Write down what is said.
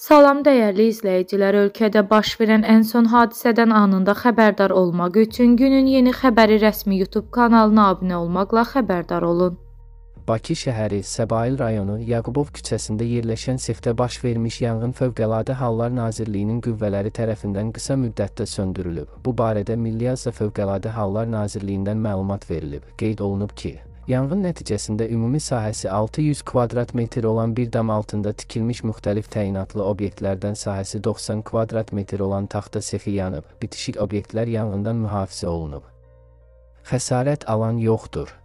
Salam dəyərli izləyicilər, ölkədə baş verən ən son hadisədən anında xəbərdar olmaq üçün günün yeni xəbəri rəsmi YouTube kanalına abunə olmaqla xəbərdar olun. Bakı şəhəri Səbail rayonu Yaqubov küçəsində yerləşən sexdə baş vermiş yanğın Fövqəladə Hallar Nazirliyinin qüvvələri tərəfindən qısa müddətdə söndürülüb. Bu barədə Milli Azza Fövqəladə Hallar Nazirliyindən məlumat verilib. Qeyd olunub ki, yanğın nəticəsində ümumi sahəsi 600 kvadrat metr olan bir dam altında tikilmiş müxtəlif təyinatlı obyektlərdən sahəsi 90 kvadrat metr olan taxta sexi yanıb. Bitişik obyektlər yanğından mühafizə olunub. Xəsarət alan yoxdur.